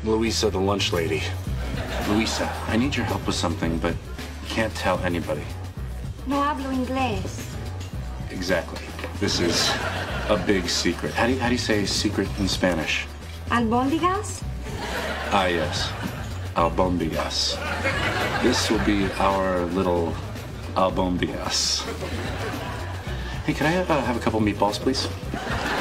Luisa, the lunch lady. Luisa, I need your help with something, but can't tell anybody. No hablo inglés. Exactly. This is a big secret. How do you say secret in Spanish? Albóndigas? Ah, yes. Albóndigas. This will be our little albóndigas. Hey, can I have a couple meatballs, please?